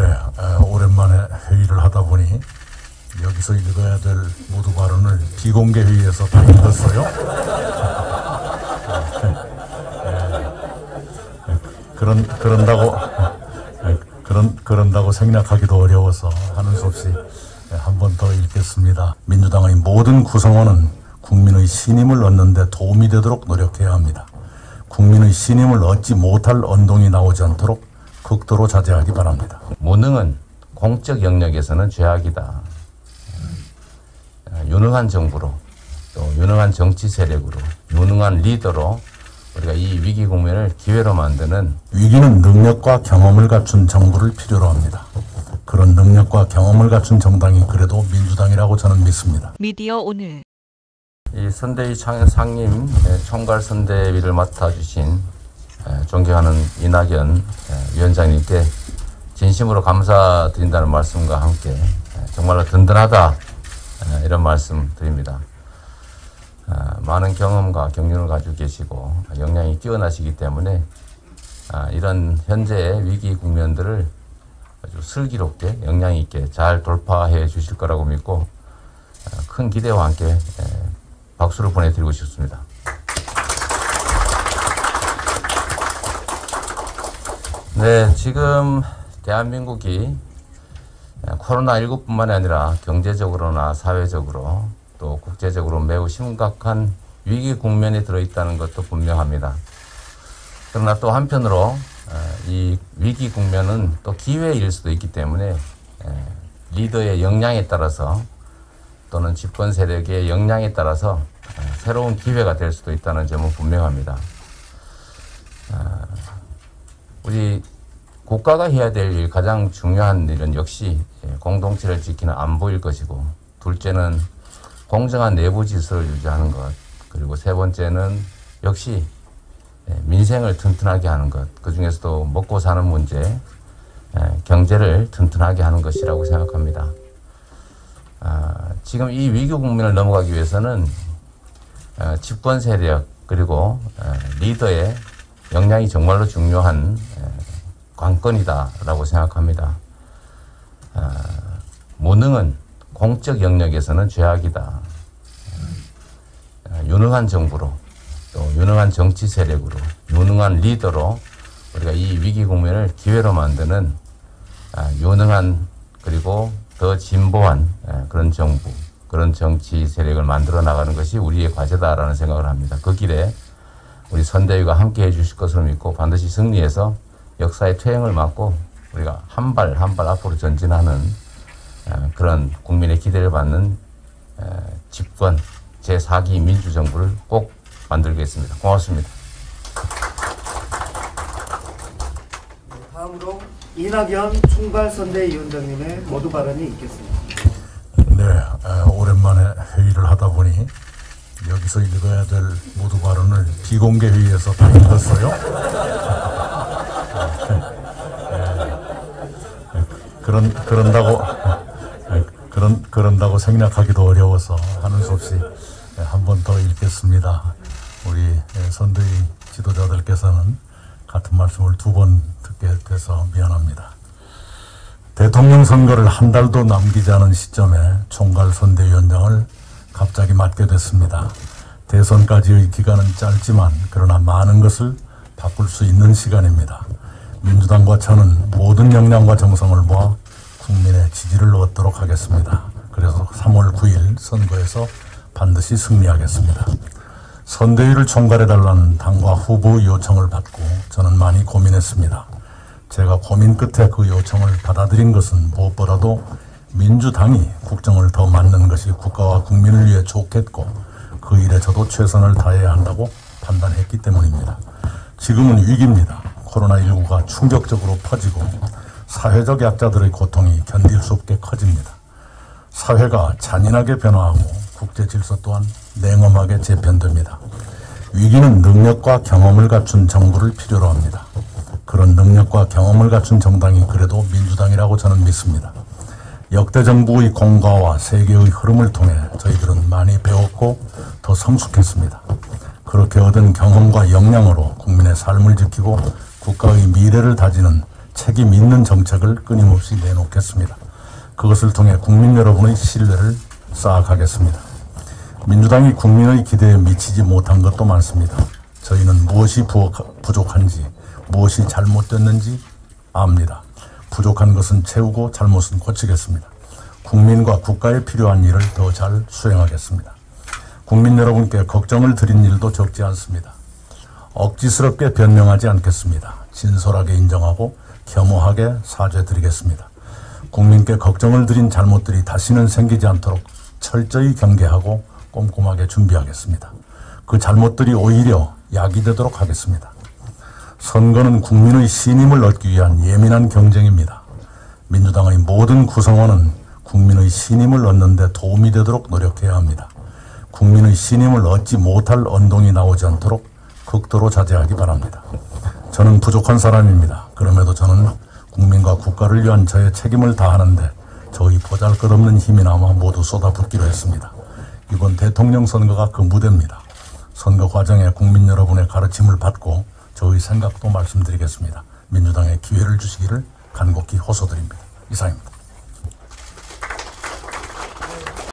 오랜만에 회의를 하다 보니 여기서 읽어야 될 모두 발언을 비공개 회의에서 다 읽었어요. 그런다고 생략하기도 어려워서 하는 수 없이 한 번 더 읽겠습니다. 민주당의 모든 구성원은 국민의 신임을 얻는 데 도움이 되도록 노력해야 합니다. 국민의 신임을 얻지 못할 언동이 나오지 않도록 극도로 자제하기 바랍니다. 무능은 공적 영역에서는 죄악이다. 유능한 정부로, 또 유능한 정치 세력으로, 유능한 리더로 우리가 이 위기 국면을 기회로 만드는, 위기는 능력과 경험을 갖춘 정부를 필요로 합니다. 그런 능력과 경험을 갖춘 정당이 그래도 민주당이라고 저는 믿습니다. 미디어 오늘 이 선대위 상임 총괄 선대위를 맡아주신 존경하는 이낙연 위원장님께 진심으로 감사드린다는 말씀과 함께 정말로 든든하다, 이런 말씀 드립니다. 많은 경험과 경륜을 가지고 계시고 역량이 뛰어나시기 때문에 이런 현재의 위기 국면들을 아주 슬기롭게 역량 있게 잘 돌파해 주실 거라고 믿고 큰 기대와 함께 박수를 보내드리고 싶습니다. 네, 지금 대한민국이 코로나19뿐만이 아니라 경제적으로나 사회적으로 또 국제적으로 매우 심각한 위기 국면에 들어있다는 것도 분명합니다. 그러나 또 한편으로 이 위기 국면은 또 기회일 수도 있기 때문에 리더의 역량에 따라서 또는 집권 세력의 역량에 따라서 새로운 기회가 될 수도 있다는 점은 분명합니다. 우리 국가가 해야 될 일, 가장 중요한 일은 역시 공동체를 지키는 안보일 것이고, 둘째는 공정한 내부 질서를 유지하는 것, 그리고 세 번째는 역시 민생을 튼튼하게 하는 것, 그 중에서도 먹고 사는 문제, 경제를 튼튼하게 하는 것이라고 생각합니다. 지금 이 위기 국면을 넘어가기 위해서는 집권 세력 그리고 리더의 역량이 정말로 중요한 관건이다라고 생각합니다. 무능은 공적 영역에서는 죄악이다. 유능한 정부로, 또 유능한 정치 세력으로, 유능한 리더로 우리가 이 위기 국면을 기회로 만드는 유능한 그리고 더 진보한 그런 정부, 그런 정치 세력을 만들어 나가는 것이 우리의 과제다라는 생각을 합니다. 그 길에 우리 선대위가 함께 해주실 것으로 믿고 반드시 승리해서 역사의 퇴행을 막고 우리가 한 발 한 발 앞으로 전진하는 그런 국민의 기대를 받는 집권 제4기 민주정부를 꼭 만들겠습니다. 고맙습니다. 다음으로 이낙연 총괄선대위원장님의 모두 발언이 있겠습니다. 네, 오랜만에 회의를 하다 보니 여기서 읽어야 될 모두 발언을 비공개 회의에서 다 읽었어요. 그런다고 생략하기도 어려워서 하는 수 없이 한 번 더 읽겠습니다. 우리 선대위 지도자들께서는 같은 말씀을 두 번 듣게 돼서 미안합니다. 대통령 선거를 한 달도 남기지 않은 시점에 총괄 선대위원장을 갑자기 맡게 됐습니다. 대선까지의 기간은 짧지만 그러나 많은 것을 바꿀 수 있는 시간입니다. 민주당과 저는 모든 역량과 정성을 모아 국민의 지지를 얻도록 하겠습니다. 그래서 3월 9일 선거에서 반드시 승리하겠습니다. 선대위를 총괄해달라는 당과 후보 요청을 받고 저는 많이 고민했습니다. 제가 고민 끝에 그 요청을 받아들인 것은 무엇보다도 민주당이 국정을 더 맡는 것이 국가와 국민을 위해 좋겠고 그 일에 저도 최선을 다해야 한다고 판단했기 때문입니다. 지금은 위기입니다. 코로나19가 충격적으로 퍼지고 사회적 약자들의 고통이 견딜 수 없게 커집니다. 사회가 잔인하게 변화하고 국제 질서 또한 냉엄하게 재편됩니다. 위기는 능력과 경험을 갖춘 정부를 필요로 합니다. 그런 능력과 경험을 갖춘 정당이 그래도 민주당이라고 저는 믿습니다. 역대 정부의 공과와 세계의 흐름을 통해 저희들은 많이 배웠고 더 성숙했습니다. 그렇게 얻은 경험과 역량으로 국민의 삶을 지키고 국가의 미래를 다지는 책임 있는 정책을 끊임없이 내놓겠습니다. 그것을 통해 국민 여러분의 신뢰를 쌓아가겠습니다. 민주당이 국민의 기대에 미치지 못한 것도 많습니다. 저희는 무엇이 부족한지, 무엇이 잘못됐는지 압니다. 부족한 것은 채우고 잘못은 고치겠습니다. 국민과 국가에 필요한 일을 더 잘 수행하겠습니다. 국민 여러분께 걱정을 드린 일도 적지 않습니다. 억지스럽게 변명하지 않겠습니다. 진솔하게 인정하고 겸허하게 사죄드리겠습니다. 국민께 걱정을 드린 잘못들이 다시는 생기지 않도록 철저히 경계하고 꼼꼼하게 준비하겠습니다. 그 잘못들이 오히려 약이 되도록 하겠습니다. 선거는 국민의 신임을 얻기 위한 예민한 경쟁입니다. 민주당의 모든 구성원은 국민의 신임을 얻는 데 도움이 되도록 노력해야 합니다. 국민의 신임을 얻지 못할 언동이 나오지 않도록 극도로 자제하기 바랍니다. 저는 부족한 사람입니다. 그럼에도 저는 국민과 국가를 위한 저의 책임을 다하는데 저희 보잘것없는 힘이나마 모두 쏟아붓기로 했습니다. 이번 대통령 선거가 그 무대입니다. 선거 과정에 국민 여러분의 가르침을 받고 저의 생각도 말씀드리겠습니다. 민주당에 기회를 주시기를 간곡히 호소드립니다. 이상입니다.